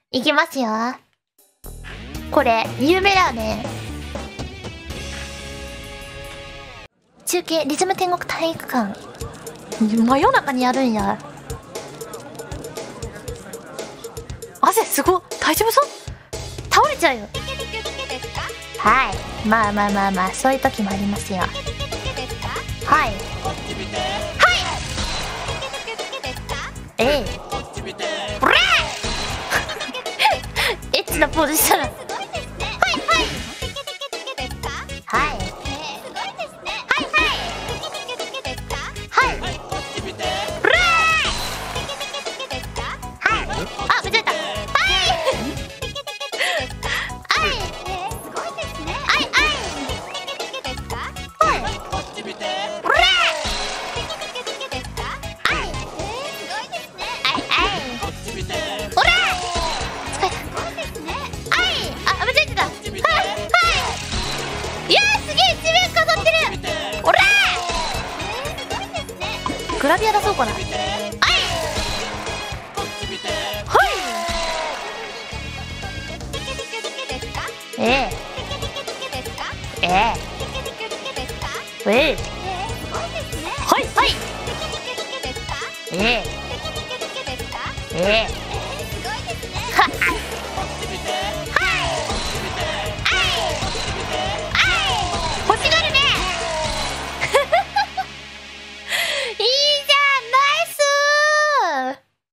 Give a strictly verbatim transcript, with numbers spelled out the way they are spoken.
いきますよ。これ、有名だよね。中継、リズム天国体育館。真夜中にやるんや。汗すごっ。大丈夫そう？倒れちゃうよ。はい。まあまあまあまあ、そういう時もありますよ。はい。はい。ええ。ブレーエッチなポーズしたら。はいはい。はい。はいはい。はい。ブレーはい。あ、間違えた。はい。はい。すごいですね。はいはい。はい。ブレーはい。はいはい。ほら疲れた。はい。あ、間違えてた。はいはいいやー、すげえ地面飾ってる。ほらグラビア出そうかな。はいはいええええええはいはいええええはっ